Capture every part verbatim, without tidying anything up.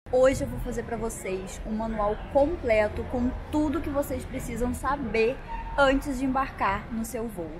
Hoje eu vou fazer para vocês um manual completo com tudo que vocês precisam saber antes de embarcar no seu voo.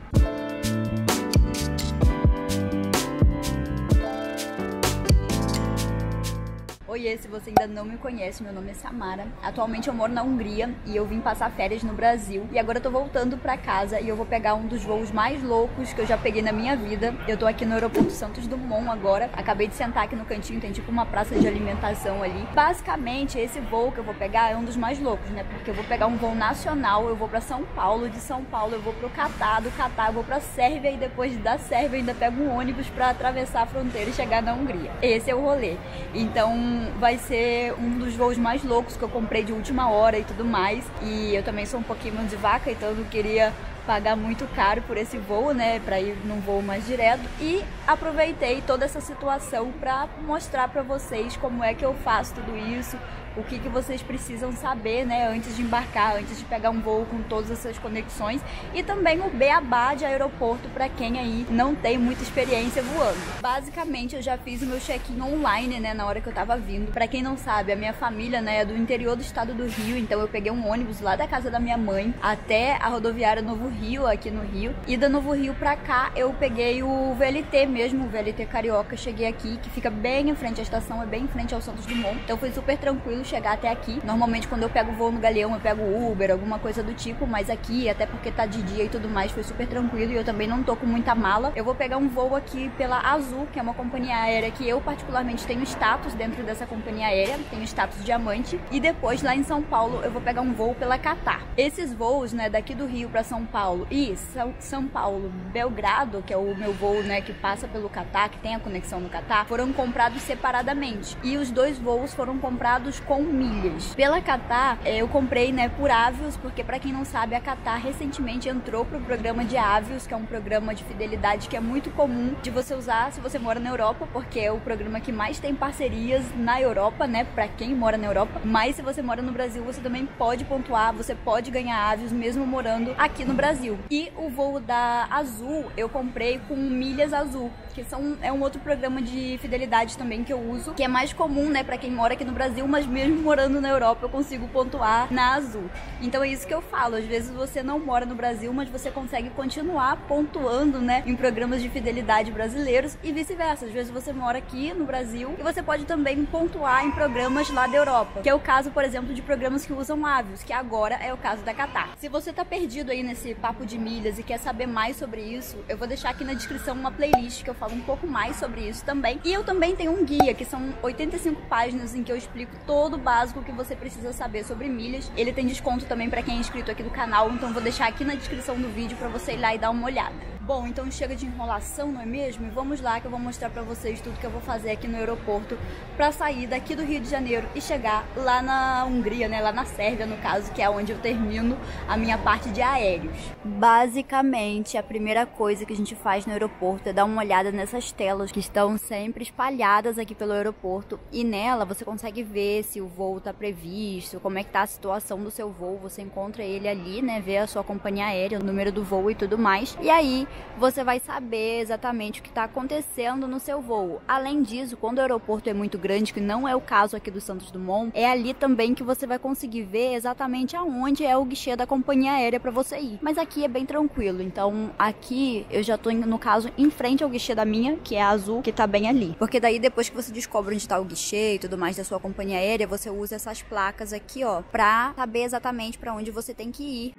Oiê, se você ainda não me conhece, meu nome é Samara. Atualmente eu moro na Hungria e eu vim passar férias no Brasil. E agora eu tô voltando pra casa e eu vou pegar um dos voos mais loucos que eu já peguei na minha vida. Eu tô aqui no aeroporto Santos Dumont agora. Acabei de sentar aqui no cantinho, tem tipo uma praça de alimentação ali. Basicamente, esse voo que eu vou pegar é um dos mais loucos, né? Porque eu vou pegar um voo nacional, eu vou pra São Paulo, de São Paulo eu vou pro Catar, do Catar eu vou pra Sérvia e depois da Sérvia eu ainda pego um ônibus pra atravessar a fronteira e chegar na Hungria. Esse é o rolê. Então vai ser um dos voos mais loucos que eu comprei de última hora e tudo mais. E eu também sou um pouquinho mão de vaca, então eu não queria pagar muito caro por esse voo, né, para ir num voo mais direto. E aproveitei toda essa situação para mostrar para vocês como é que eu faço tudo isso, o que que vocês precisam saber, né, antes de embarcar, antes de pegar um voo com todas essas conexões, e também o beabá de aeroporto para quem aí não tem muita experiência voando. Basicamente, eu já fiz o meu check-in online, né, na hora que eu tava vindo. Para quem não sabe, a minha família, né, é do interior do estado do Rio, então eu peguei um ônibus lá da casa da minha mãe até a rodoviária Novo Rio, aqui no Rio, e da Novo Rio pra cá eu peguei o V L T mesmo, o V L T Carioca. Cheguei aqui, que fica bem em frente à estação, é bem em frente ao Santos Dumont, então foi super tranquilo chegar até aqui. Normalmente quando eu pego voo no Galeão eu pego Uber, alguma coisa do tipo, mas aqui, até porque tá de dia e tudo mais, foi super tranquilo e eu também não tô com muita mala. Eu vou pegar um voo aqui pela Azul, que é uma companhia aérea que eu particularmente tenho status dentro dessa companhia aérea, tenho status diamante, e depois lá em São Paulo eu vou pegar um voo pela Catar. Esses voos, né, daqui do Rio pra São Paulo e São, São Paulo, Belgrado, que é o meu voo, né, que passa pelo Catar, que tem a conexão no Catar, foram comprados separadamente. E os dois voos foram comprados com milhas. Pela Catar, eu comprei, né, por Avios, porque pra quem não sabe, a Catar recentemente entrou pro programa de Avios, que é um programa de fidelidade que é muito comum de você usar se você mora na Europa, porque é o programa que mais tem parcerias na Europa, né, pra quem mora na Europa. Mas se você mora no Brasil, você também pode pontuar, você pode ganhar Avios mesmo morando aqui no Brasil. E o voo da Azul eu comprei com milhas Azul, que são, é um outro programa de fidelidade também que eu uso, que é mais comum, né, pra quem mora aqui no Brasil, mas mesmo morando na Europa eu consigo pontuar na Azul. Então é isso que eu falo, às vezes você não mora no Brasil, mas você consegue continuar pontuando, né, em programas de fidelidade brasileiros e vice-versa. Às vezes você mora aqui no Brasil e você pode também pontuar em programas lá da Europa, que é o caso, por exemplo, de programas que usam Avios, que agora é o caso da Catar. Se você tá perdido aí nesse papo de milhas e quer saber mais sobre isso, eu vou deixar aqui na descrição uma playlist que eu falo um pouco mais sobre isso também. E eu também tenho um guia, que são oitenta e cinco páginas em que eu explico todo o básico que você precisa saber sobre milhas. Ele tem desconto também para quem é inscrito aqui do canal, então vou deixar aqui na descrição do vídeo para você ir lá e dar uma olhada. Bom, então chega de enrolação, não é mesmo? E vamos lá que eu vou mostrar pra vocês tudo que eu vou fazer aqui no aeroporto pra sair daqui do Rio de Janeiro e chegar lá na Hungria, né? Lá na Sérvia, no caso, que é onde eu termino a minha parte de aéreos. Basicamente, a primeira coisa que a gente faz no aeroporto é dar uma olhada nessas telas que estão sempre espalhadas aqui pelo aeroporto. E nela você consegue ver se o voo tá previsto, como é que tá a situação do seu voo. Você encontra ele ali, né? Vê a sua companhia aérea, o número do voo e tudo mais. E aí você vai saber exatamente o que está acontecendo no seu voo. Além disso, quando o aeroporto é muito grande, que não é o caso aqui do Santos Dumont, é ali também que você vai conseguir ver exatamente aonde é o guichê da companhia aérea para você ir. Mas aqui é bem tranquilo, então aqui eu já tô, no caso, em frente ao guichê da minha, que é a Azul, que tá bem ali. Porque daí depois que você descobre onde tá o guichê e tudo mais da sua companhia aérea, você usa essas placas aqui, ó, pra saber exatamente para onde você tem que ir.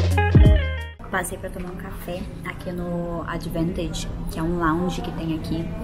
Passei para tomar um café aqui no Advantage, que é um lounge que tem aqui.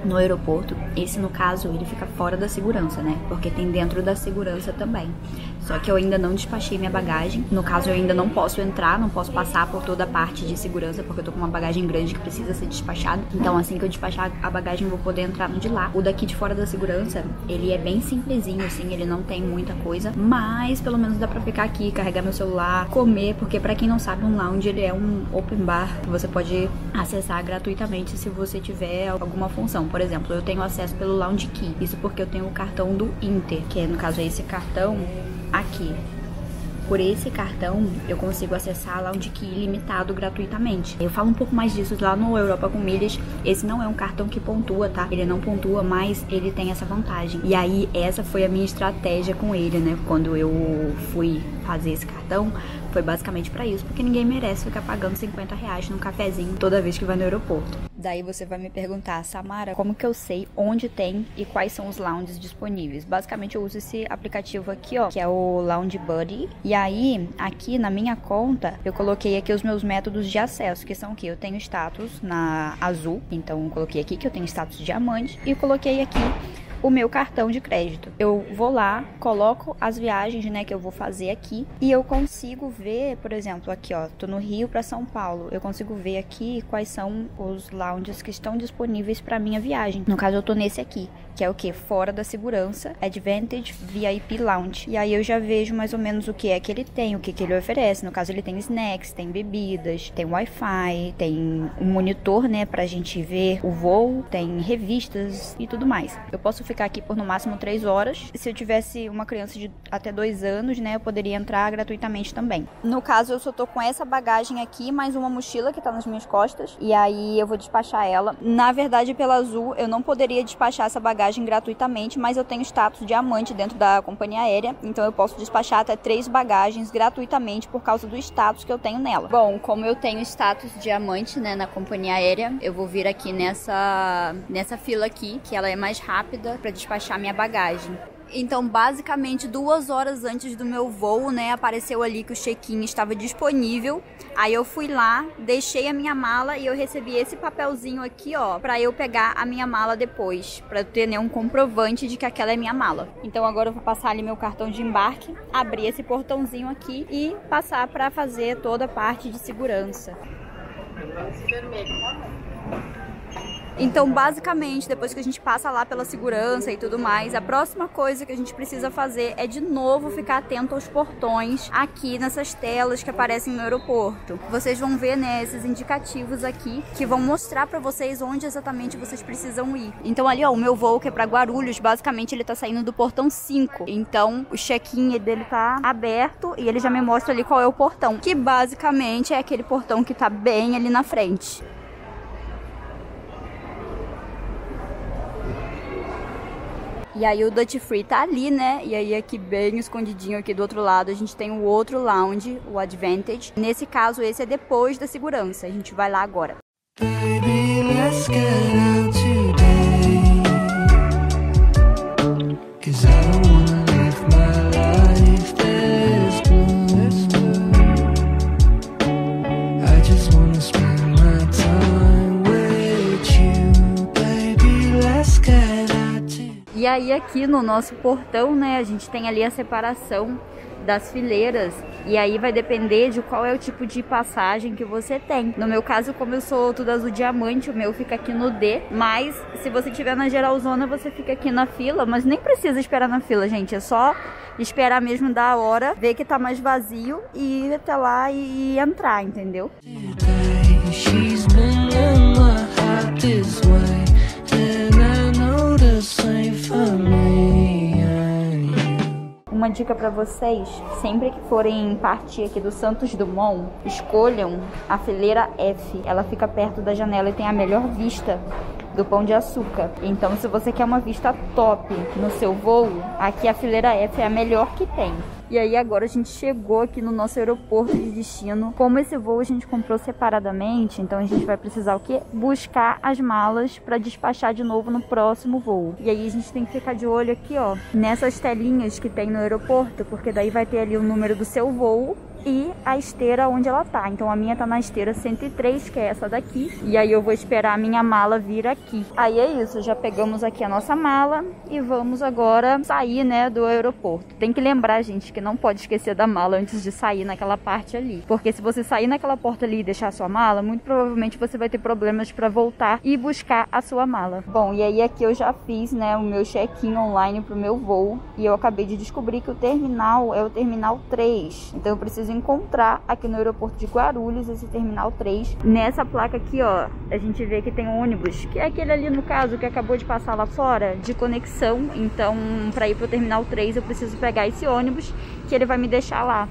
no aeroporto. Esse, no caso, ele fica fora da segurança, né? Porque tem dentro da segurança também. Só que eu ainda não despachei minha bagagem. No caso, eu ainda não posso entrar, não posso passar por toda a parte de segurança, porque eu tô com uma bagagem grande que precisa ser despachada. Então, assim que eu despachar a bagagem, eu vou poder entrar no de lá. O daqui de fora da segurança, ele é bem simplesinho, assim, ele não tem muita coisa, mas pelo menos dá pra ficar aqui, carregar meu celular, comer, porque pra quem não sabe, um lounge, ele é um open bar que você pode acessar gratuitamente se você tiver alguma função. Por exemplo, eu tenho acesso pelo Lounge Key, isso porque eu tenho o cartão do Inter, que é, no caso, é esse cartão aqui. Por esse cartão, eu consigo acessar a Lounge Key ilimitado gratuitamente. Eu falo um pouco mais disso lá no Europa com Milhas. Esse não é um cartão que pontua, tá? Ele não pontua, mas ele tem essa vantagem. E aí, essa foi a minha estratégia com ele, né? Quando eu fui fazer esse cartão, foi basicamente pra isso, porque ninguém merece ficar pagando cinquenta reais num cafezinho toda vez que vai no aeroporto. Daí você vai me perguntar, Samara, como que eu sei onde tem e quais são os lounges disponíveis? Basicamente eu uso esse aplicativo aqui, ó, que é o Lounge Buddy. E aí, aqui na minha conta, eu coloquei aqui os meus métodos de acesso, que são o quê? Eu tenho status na azul, então eu coloquei aqui que eu tenho status diamante, e coloquei aqui o meu cartão de crédito. Eu vou lá, coloco as viagens, né, que eu vou fazer aqui, e eu consigo ver, por exemplo, aqui, ó, tô no Rio para São Paulo, eu consigo ver aqui quais são os lounges que estão disponíveis para minha viagem. No caso, eu tô nesse aqui, que é o que? Fora da segurança, Advantage V I P Lounge. E aí eu já vejo mais ou menos o que é que ele tem, o que que ele oferece. No caso, ele tem snacks, tem bebidas, tem Wi-Fi, tem um monitor, né, pra gente ver o voo, tem revistas e tudo mais. Eu posso ficar aqui por no máximo três horas. Se eu tivesse uma criança de até dois anos, né, eu poderia entrar gratuitamente também. No caso, eu só tô com essa bagagem aqui, mais uma mochila que tá nas minhas costas, e aí eu vou despachar ela. Na verdade, pela Azul, eu não poderia despachar essa bagagem gratuitamente, mas eu tenho status diamante dentro da companhia aérea, então eu posso despachar até três bagagens gratuitamente por causa do status que eu tenho nela. Bom, como eu tenho status diamante, né, na companhia aérea, eu vou vir aqui nessa, nessa fila aqui, que ela é mais rápida para despachar minha bagagem. Então, basicamente, duas horas antes do meu voo, né, apareceu ali que o check-in estava disponível. Aí eu fui lá, deixei a minha mala e eu recebi esse papelzinho aqui, ó, pra eu pegar a minha mala depois, pra ter, né, um comprovante de que aquela é minha mala. Então agora eu vou passar ali meu cartão de embarque, abrir esse portãozinho aqui e passar pra fazer toda a parte de segurança. Então, basicamente, depois que a gente passa lá pela segurança e tudo mais, a próxima coisa que a gente precisa fazer é de novo ficar atento aos portões aqui nessas telas que aparecem no aeroporto. Vocês vão ver, né, esses indicativos aqui que vão mostrar pra vocês onde exatamente vocês precisam ir. Então ali, ó, o meu voo que é pra Guarulhos, basicamente ele tá saindo do portão cinco. Então o check-in dele tá aberto e ele já me mostra ali qual é o portão, que basicamente é aquele portão que tá bem ali na frente. E aí o Duty Free tá ali, né? E aí aqui bem escondidinho aqui do outro lado a gente tem o outro lounge, o Advantage. Nesse caso, esse é depois da segurança. A gente vai lá agora. Baby, let's get out today, 'cause I don't wanna live my life this blue. I just wanna spend my time with you. Baby, let's get out. E aí aqui no nosso portão, né, a gente tem ali a separação das fileiras, e aí vai depender de qual é o tipo de passagem que você tem. No meu caso, como eu sou tudo azul diamante, o meu fica aqui no D, mas se você tiver na geralzona, você fica aqui na fila, mas nem precisa esperar na fila, gente, é só esperar mesmo da hora, ver que tá mais vazio e ir até lá e entrar, entendeu? Uma dica pra vocês, sempre que forem partir aqui do Santos Dumont, escolham a fileira F. Ela fica perto da janela e tem a melhor vista do Pão de Açúcar. Então, se você quer uma vista top no seu voo, aqui a fileira F é a melhor que tem. E aí agora a gente chegou aqui no nosso aeroporto de destino. Como esse voo a gente comprou separadamente, então a gente vai precisar o quê? Buscar as malas para despachar de novo no próximo voo. E aí a gente tem que ficar de olho aqui, ó, nessas telinhas que tem no aeroporto, porque daí vai ter ali o número do seu voo e a esteira onde ela tá. Então a minha tá na esteira cento e três, que é essa daqui. E aí eu vou esperar a minha mala vir aqui. Aí é isso, já pegamos aqui a nossa mala e vamos agora sair, né, do aeroporto. Tem que lembrar, gente, que não pode esquecer da mala antes de sair naquela parte ali. Porque se você sair naquela porta ali e deixar a sua mala, muito provavelmente você vai ter problemas pra voltar e buscar a sua mala. Bom, e aí aqui eu já fiz, né, o meu check-in online pro meu voo. E eu acabei de descobrir que o terminal é o terminal três. Então eu preciso encontrar aqui no aeroporto de Guarulhos esse terminal três. Nessa placa aqui, ó, a gente vê que tem um ônibus, que é aquele ali no caso que acabou de passar lá fora, de conexão. Então, para ir pro terminal três, eu preciso pegar esse ônibus que ele vai me deixar lá.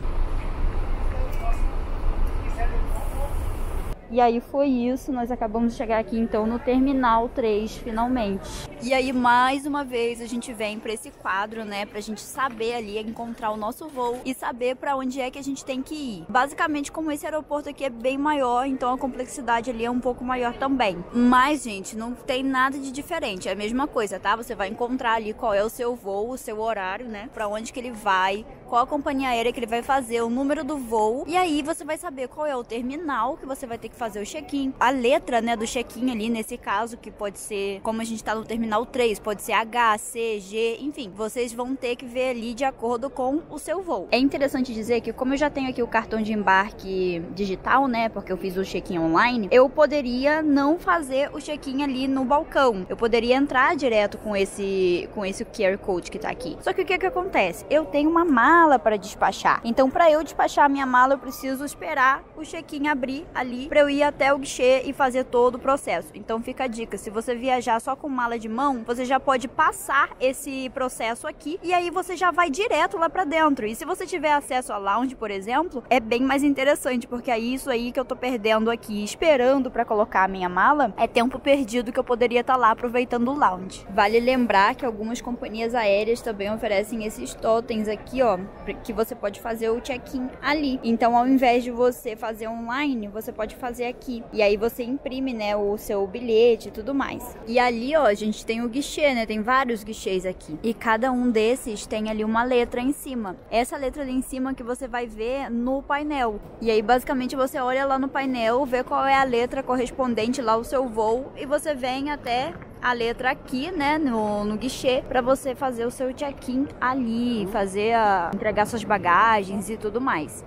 E aí foi isso, nós acabamos de chegar aqui então no terminal três, finalmente. E aí mais uma vez a gente vem para esse quadro, né, pra gente saber ali encontrar o nosso voo e saber para onde é que a gente tem que ir. Basicamente, como esse aeroporto aqui é bem maior, então a complexidade ali é um pouco maior também. Mas, gente, não tem nada de diferente, é a mesma coisa, tá? Você vai encontrar ali qual é o seu voo, o seu horário, né, para onde que ele vai, qual a companhia aérea que ele vai fazer, o número do voo, e aí você vai saber qual é o terminal que você vai ter que fazer o check-in, a letra, né, do check-in ali, nesse caso, que pode ser, como a gente tá no terminal três, pode ser H, C, G, enfim, vocês vão ter que ver ali de acordo com o seu voo. É interessante dizer que, como eu já tenho aqui o cartão de embarque digital, né, porque eu fiz o check-in online, eu poderia não fazer o check-in ali no balcão, eu poderia entrar direto com esse com esse Q R Code que tá aqui. Só que o que que acontece? Eu tenho uma mala para despachar, então para eu despachar a minha mala, eu preciso esperar o check-in abrir ali para eu ir até o guichê e fazer todo o processo. Então fica a dica, se você viajar só com mala de mão, você já pode passar esse processo aqui e aí você já vai direto lá pra dentro. E se você tiver acesso a lounge, por exemplo, é bem mais interessante, porque é isso aí que eu tô perdendo aqui, esperando pra colocar a minha mala, é tempo perdido que eu poderia estar lá aproveitando o lounge. Vale lembrar que algumas companhias aéreas também oferecem esses totens aqui, ó, que você pode fazer o check-in ali. Então, ao invés de você fazer online, você pode fazer aqui. E aí você imprime, né, o seu bilhete e tudo mais. E ali, ó, a gente tem o guichê, né? Tem vários guichês aqui. E cada um desses tem ali uma letra em cima. Essa letra ali em cima que você vai ver no painel. E aí, basicamente, você olha lá no painel, vê qual é a letra correspondente lá ao seu voo e você vem até a letra aqui, né, no, no guichê, para você fazer o seu check-in ali, fazer a, entregar suas bagagens e tudo mais.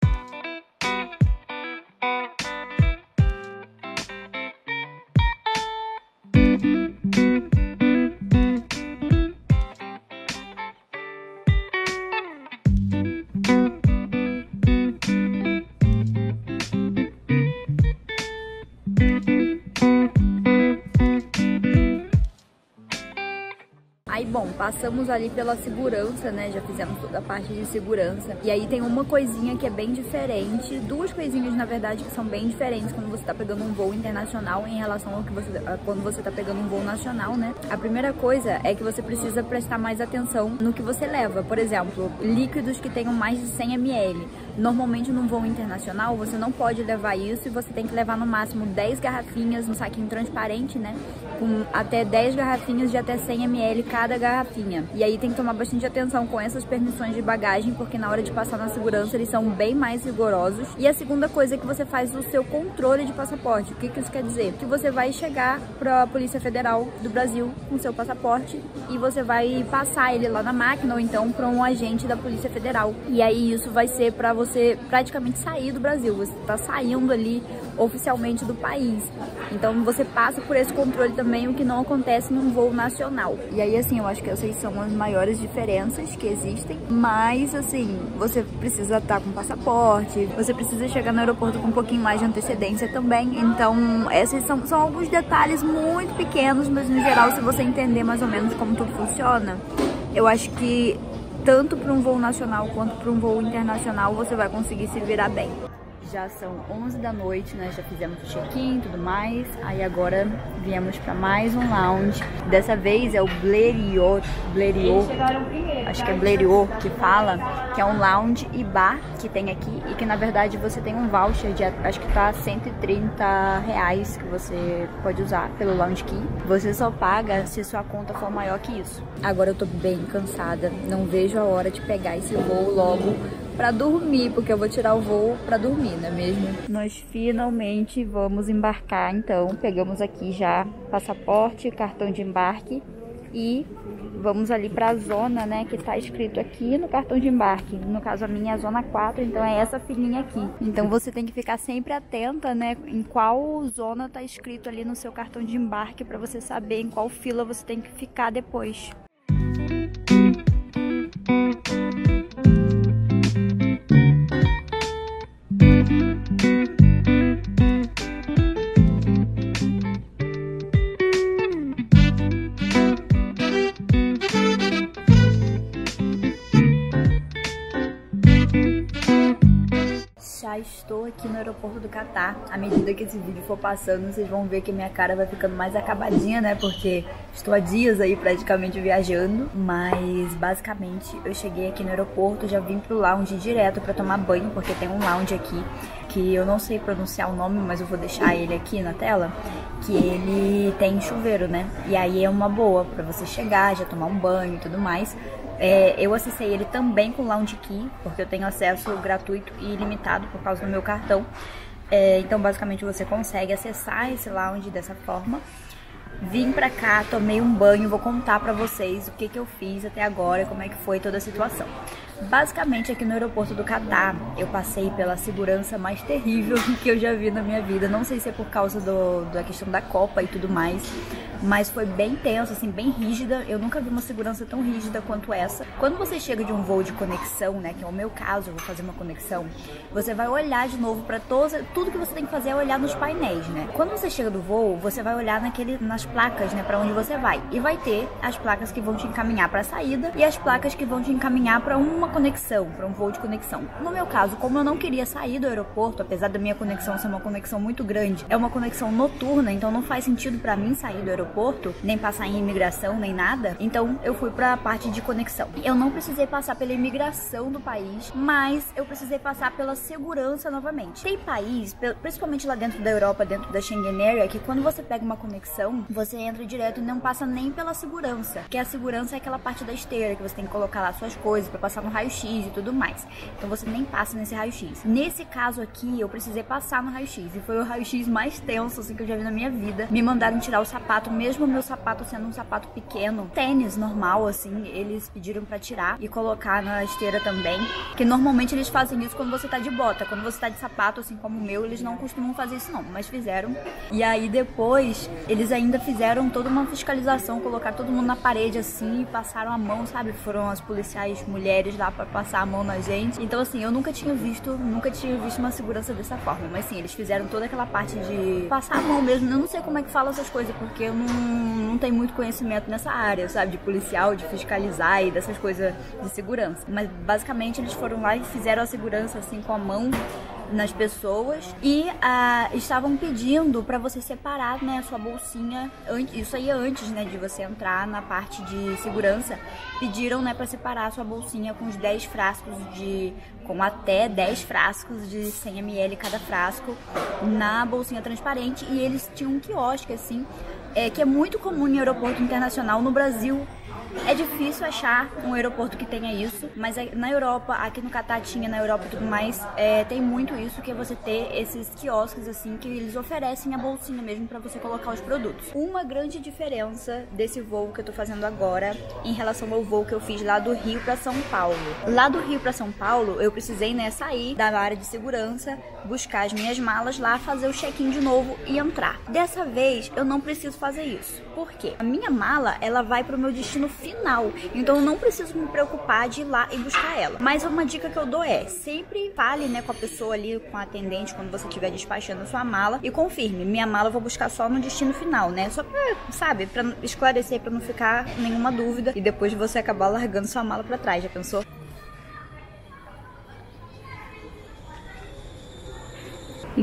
Aí, bom, passamos ali pela segurança, né? Já fizemos toda a parte de segurança. E aí tem uma coisinha que é bem diferente, duas coisinhas, na verdade, que são bem diferentes quando você tá pegando um voo internacional em relação ao que você, a quando você tá pegando um voo nacional, né? A primeira coisa é que você precisa prestar mais atenção no que você leva. Por exemplo, líquidos que tenham mais de cem mililitros. Normalmente, num voo internacional, você não pode levar isso e você tem que levar no máximo dez garrafinhas no saquinho transparente, né? Com até dez garrafinhas de até cem mililitros cada garrafinha. E aí tem que tomar bastante atenção com essas permissões de bagagem, porque na hora de passar na segurança eles são bem mais rigorosos. E a segunda coisa é que você faz o seu controle de passaporte. O que que isso quer dizer? Que você vai chegar para a Polícia Federal do Brasil com seu passaporte e você vai passar ele lá na máquina ou então para um agente da Polícia Federal. E aí isso vai ser para você praticamente sair do Brasil. Você está saindo ali oficialmente do país. Então você passa por esse controle também, o que não acontece num voo nacional. E aí, assim, eu acho que essas são as maiores diferenças que existem. Mas, assim, você precisa estar com passaporte, você precisa chegar no aeroporto com um pouquinho mais de antecedência também. Então, esses são, são alguns detalhes muito pequenos, mas no geral, se você entender mais ou menos como tudo funciona, eu acho que tanto para um voo nacional quanto para um voo internacional você vai conseguir se virar bem. Já são onze da noite, nós já fizemos o check-in e tudo mais. Aí agora viemos para mais um lounge. Dessa vez é o Blériot, Blériot, acho que é Blériot que fala, que é um lounge e bar que tem aqui e que na verdade você tem um voucher de, acho que tá cento e trinta reais que você pode usar pelo lounge key. Você só paga se sua conta for maior que isso. Agora eu tô bem cansada, não vejo a hora de pegar esse voo logo pra dormir, porque eu vou tirar o voo pra dormir, não é mesmo? Nós finalmente vamos embarcar, então pegamos aqui já passaporte, cartão de embarque e vamos ali pra zona, né, que tá escrito aqui no cartão de embarque. No caso a minha é a zona quatro, então é essa filinha aqui. Então você tem que ficar sempre atenta, né, em qual zona tá escrito ali no seu cartão de embarque pra você saber em qual fila você tem que ficar depois. Já estou aqui no aeroporto do Catar. À medida que esse vídeo for passando, vocês vão ver que minha cara vai ficando mais acabadinha, né? Porque estou há dias aí praticamente viajando. Mas basicamente eu cheguei aqui no aeroporto, já vim pro lounge direto pra tomar banho, porque tem um lounge aqui que eu não sei pronunciar o nome, mas eu vou deixar ele aqui na tela, que ele tem chuveiro, né? E aí é uma boa pra você chegar, já tomar um banho e tudo mais. É, eu acessei ele também com Lounge Key, porque eu tenho acesso gratuito e ilimitado por causa do meu cartão. É, então basicamente você consegue acessar esse lounge dessa forma. Vim pra cá, tomei um banho, vou contar pra vocês o que que eu fiz até agora, como é que foi toda a situação. Basicamente aqui no aeroporto do Catar eu passei pela segurança mais terrível que eu já vi na minha vida. Não sei se é por causa do, da questão da Copa e tudo mais, mas foi bem tenso, assim, bem rígida. Eu nunca vi uma segurança tão rígida quanto essa. Quando você chega de um voo de conexão, né, que é o meu caso, eu vou fazer uma conexão, você vai olhar de novo pra todos, tudo que você tem que fazer é olhar nos painéis, né? Quando você chega do voo, você vai olhar naquele, nas placas, né, pra onde você vai. E vai ter as placas que vão te encaminhar pra saída e as placas que vão te encaminhar pra uma conexão, para um voo de conexão. No meu caso, como eu não queria sair do aeroporto, apesar da minha conexão ser uma conexão muito grande, é uma conexão noturna, então não faz sentido para mim sair do aeroporto, nem passar em imigração, nem nada. Então eu fui para a parte de conexão. Eu não precisei passar pela imigração do país, mas eu precisei passar pela segurança novamente. Tem país, principalmente lá dentro da Europa, dentro da Schengen Area, que quando você pega uma conexão, você entra direto e não passa nem pela segurança, que a segurança é aquela parte da esteira que você tem que colocar lá suas coisas para passar no raio-x e tudo mais. Então você nem passa nesse raio-x. Nesse caso aqui, eu precisei passar no raio-x. E foi o raio-x mais tenso, assim, que eu já vi na minha vida. Me mandaram tirar o sapato, mesmo o meu sapato sendo um sapato pequeno. Tênis normal, assim, eles pediram pra tirar e colocar na esteira também. Que normalmente eles fazem isso quando você tá de bota. Quando você tá de sapato, assim como o meu, eles não costumam fazer isso não, mas fizeram. E aí depois, eles ainda fizeram toda uma fiscalização, colocaram todo mundo na parede, assim, e passaram a mão, sabe? Foram as policiais mulheres lá pra passar a mão na gente. Então assim, eu nunca tinha visto, nunca tinha visto uma segurança dessa forma. Mas sim, eles fizeram toda aquela parte de passar a mão mesmo. Eu não sei como é que fala essas coisas, porque eu não, não tenho muito conhecimento nessa área, sabe? De policial, de fiscalizar e dessas coisas de segurança. Mas basicamente eles foram lá e fizeram a segurança assim com a mão nas pessoas e ah, estavam pedindo para você separar, né, a sua bolsinha, isso aí antes, né, de você entrar na parte de segurança, pediram, né, para separar a sua bolsinha com os dez frascos de, com até dez frascos de cem mililitros cada frasco na bolsinha transparente. E eles tinham um quiosque assim, é, que é muito comum em aeroporto internacional. No Brasil é difícil achar um aeroporto que tenha isso, mas na Europa, aqui no Catar tinha, na Europa e tudo mais, é, tem muito isso, que é você ter esses quiosques assim, que eles oferecem a bolsinha mesmo pra você colocar os produtos. Uma grande diferença desse voo que eu tô fazendo agora em relação ao voo que eu fiz lá do Rio pra São Paulo. Lá do Rio pra São Paulo, eu precisei, né, sair da área de segurança, buscar as minhas malas lá, fazer o check-in de novo e entrar. Dessa vez, eu não preciso fazer isso. Por quê? A minha mala, ela vai pro meu destino final, então eu não preciso me preocupar de ir lá e buscar ela. Mas uma dica que eu dou é, sempre fale, né, com a pessoa ali, com a atendente, quando você estiver despachando a sua mala, e confirme, minha mala eu vou buscar só no destino final, né, só pra, sabe, pra esclarecer, pra não ficar nenhuma dúvida e depois você acabar largando sua mala pra trás, já pensou?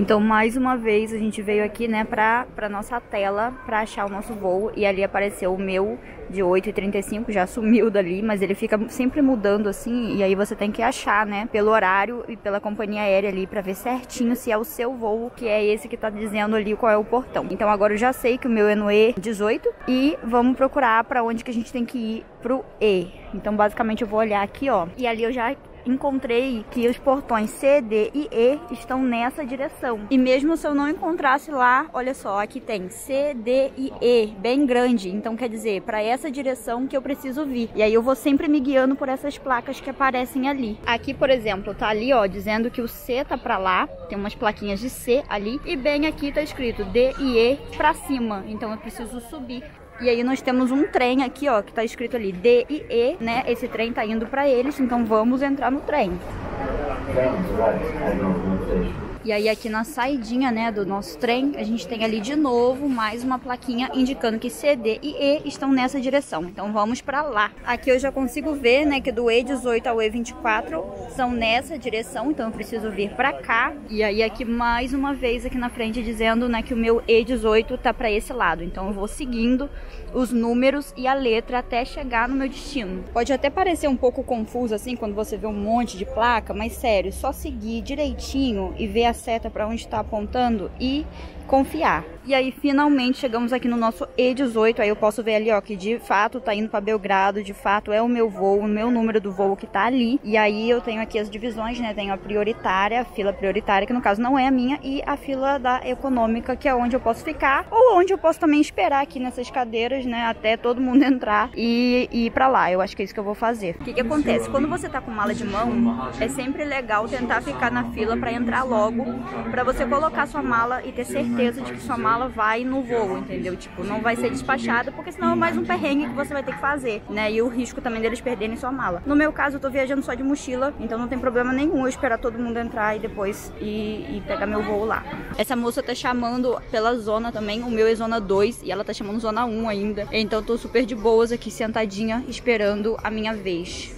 Então, mais uma vez, a gente veio aqui, né, pra, pra nossa tela, pra achar o nosso voo. E ali apareceu o meu, de oito e trinta e cinco, já sumiu dali, mas ele fica sempre mudando assim. E aí você tem que achar, né, pelo horário e pela companhia aérea ali, pra ver certinho se é o seu voo, que é esse que tá dizendo ali qual é o portão. Então, agora eu já sei que o meu é no E dezoito. E vamos procurar pra onde que a gente tem que ir pro E. Então, basicamente, eu vou olhar aqui, ó. E ali eu já encontrei que os portões C, D e E estão nessa direção. E mesmo se eu não encontrasse lá, olha só, aqui tem C, D e E, bem grande. Então quer dizer, para essa direção que eu preciso vir. E aí eu vou sempre me guiando por essas placas que aparecem ali. Aqui, por exemplo, tá ali, ó, dizendo que o C tá para lá. Tem umas plaquinhas de C ali. E bem aqui tá escrito D e E para cima. Então eu preciso subir. E aí nós temos um trem aqui, ó, que tá escrito ali D e E, né? Esse trem tá indo pra eles, então vamos entrar no trem. E aí aqui na saidinha, né, do nosso trem, a gente tem ali de novo mais uma plaquinha indicando que C, D e E estão nessa direção. Então vamos pra lá. Aqui eu já consigo ver, né, que do E dezoito ao E vinte e quatro são nessa direção, então eu preciso vir pra cá. E aí aqui mais uma vez aqui na frente dizendo, né, que o meu E dezoito tá pra esse lado. Então eu vou seguindo os números e a letra até chegar no meu destino. Pode até parecer um pouco confuso assim quando você vê um monte de placa, mas sério, só seguir direitinho e ver a seta para onde está apontando e confiar. E aí finalmente chegamos aqui no nosso E dezoito, aí eu posso ver ali, ó, que de fato tá indo para Belgrado, de fato é o meu voo, o meu número do voo que tá ali. E aí eu tenho aqui as divisões, né, tenho a prioritária, a fila prioritária, que no caso não é a minha, e a fila da econômica, que é onde eu posso ficar, ou onde eu posso também esperar aqui nessas cadeiras, né, até todo mundo entrar e, e ir pra lá. Eu acho que é isso que eu vou fazer. O que que acontece? Quando você tá com mala de mão, é sempre legal tentar ficar na fila para entrar logo, para você colocar sua mala e ter certeza de que sua mala vai no voo, entendeu? Tipo, não vai ser despachada, porque senão é mais um perrengue que você vai ter que fazer, né? E o risco também deles perderem sua mala. No meu caso, eu tô viajando só de mochila, então não tem problema nenhum eu esperar todo mundo entrar e depois ir, ir pegar meu voo lá. Essa moça tá chamando pela zona também, o meu é zona dois e ela tá chamando zona um ainda. Então eu tô super de boas aqui, sentadinha, esperando a minha vez.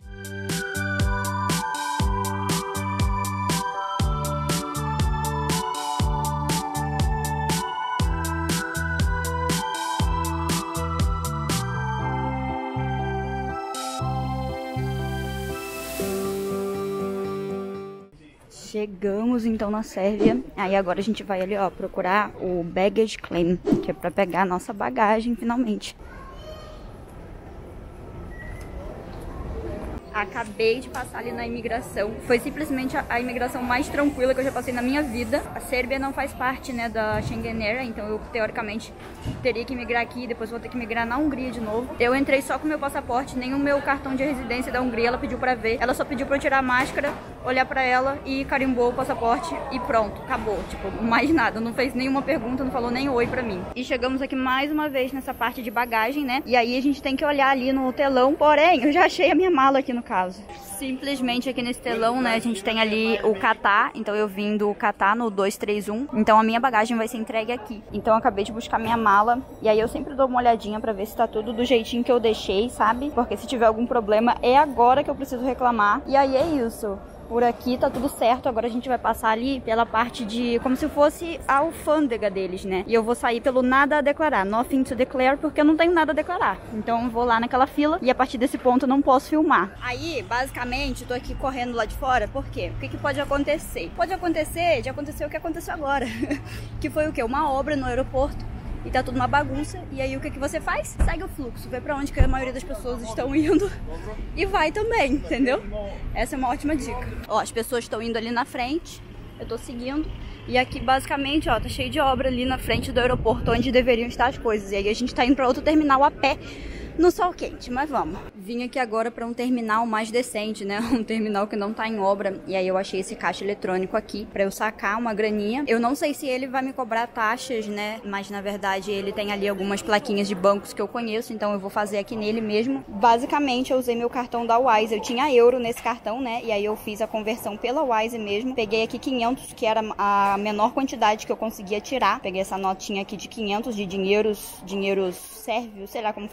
Chegamos então na Sérvia, aí agora a gente vai ali, ó, procurar o baggage claim, que é pra pegar a nossa bagagem finalmente. Acabei de passar ali na imigração. Foi simplesmente a, a imigração mais tranquila que eu já passei na minha vida. A Sérvia não faz parte, né, da Schengen Area, então eu teoricamente teria que migrar aqui, depois vou ter que migrar na Hungria de novo. Eu entrei só com o meu passaporte, nem o meu cartão de residência da Hungria ela pediu pra ver. Ela só pediu pra eu tirar a máscara, olhar pra ela e carimbou o passaporte e pronto, acabou. Tipo, mais nada, não fez nenhuma pergunta, não falou nem oi pra mim. E chegamos aqui mais uma vez nessa parte de bagagem, né? E aí a gente tem que olhar ali no telão, porém, eu já achei a minha mala aqui no caso. Simplesmente aqui nesse telão, né, a gente tem ali o Catar, então eu vim do Catar no dois três um, então a minha bagagem vai ser entregue aqui. Então eu acabei de buscar minha mala, e aí eu sempre dou uma olhadinha pra ver se tá tudo do jeitinho que eu deixei, sabe? Porque se tiver algum problema, é agora que eu preciso reclamar. E aí é isso. Por aqui tá tudo certo, agora a gente vai passar ali pela parte de, como se fosse a alfândega deles, né? E eu vou sair pelo nada a declarar, nothing to declare, porque eu não tenho nada a declarar. Então eu vou lá naquela fila e a partir desse ponto eu não posso filmar. Aí, basicamente, tô aqui correndo lá de fora, por quê? O que que pode acontecer? Pode acontecer de acontecer o que aconteceu agora, que foi o quê? Uma obra no aeroporto. E tá tudo uma bagunça, e aí o que que você faz? Segue o fluxo, vê pra onde que a maioria das pessoas estão indo e vai também, entendeu? Essa é uma ótima dica. Ó, as pessoas estão indo ali na frente, eu tô seguindo, e aqui basicamente, ó, tá cheio de obra ali na frente do aeroporto onde deveriam estar as coisas, e aí a gente tá indo pra outro terminal a pé, no sol quente, mas vamos. Vim aqui agora para um terminal mais decente, né? Um terminal que não tá em obra. E aí eu achei esse caixa eletrônico aqui para eu sacar uma graninha. Eu não sei se ele vai me cobrar taxas, né? Mas na verdade ele tem ali algumas plaquinhas de bancos que eu conheço, então eu vou fazer aqui nele mesmo. Basicamente eu usei meu cartão da Wise. Eu tinha euro nesse cartão, né? E aí eu fiz a conversão pela Wise mesmo. Peguei aqui quinhentos, que era a menor quantidade que eu conseguia tirar. Peguei essa notinha aqui de quinhentos de dinheiros, dinheiros sérvios, sei lá como fala, para eu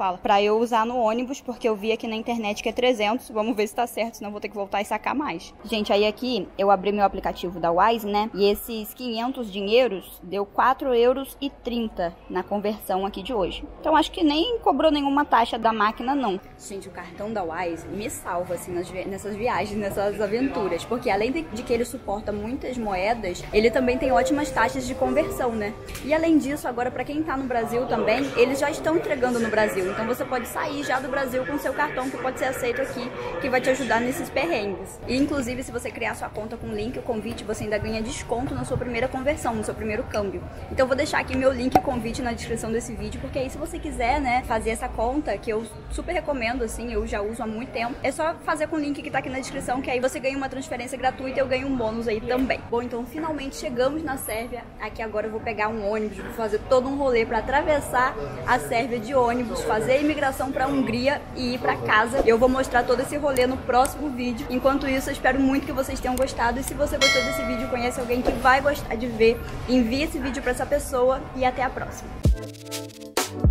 eu usar no ônibus, porque eu vi aqui na internet que é trezentos. Vamos ver se tá certo, senão vou ter que voltar e sacar mais. Gente, aí aqui eu abri meu aplicativo da Wise, né? E esses quinhentos dinheiros deu quatro euros e trinta na conversão aqui de hoje. Então acho que nem cobrou nenhuma taxa da máquina, não. Gente, o cartão da Wise me salva, assim, nas vi nessas viagens, nessas aventuras. Porque além de, de que ele suporta muitas moedas, ele também tem ótimas taxas de conversão, né? E além disso, agora pra quem tá no Brasil também, eles já estão entregando no Brasil. Então você pode sair já do Brasil com seu cartão, que pode ser aceito aqui, que vai te ajudar nesses perrengues. E inclusive, se você criar sua conta com o link, o convite, você ainda ganha desconto na sua primeira conversão, no seu primeiro câmbio. Então eu vou deixar aqui meu link e convite na descrição desse vídeo, porque aí se você quiser, né, fazer essa conta, que eu super recomendo, assim, eu já uso há muito tempo, é só fazer com o link que tá aqui na descrição, que aí você ganha uma transferência gratuita e eu ganho um bônus aí também. Bom, então finalmente chegamos na Sérvia. Aqui agora eu vou pegar um ônibus, vou fazer todo um rolê pra atravessar a Sérvia de ônibus, fazer a imigração pra Hungria e ir pra casa. Eu vou mostrar todo esse rolê no próximo vídeo. Enquanto isso, eu espero muito que vocês tenham gostado. E se você gostou desse vídeo, conhece alguém que vai gostar de ver, envie esse vídeo pra essa pessoa e até a próxima.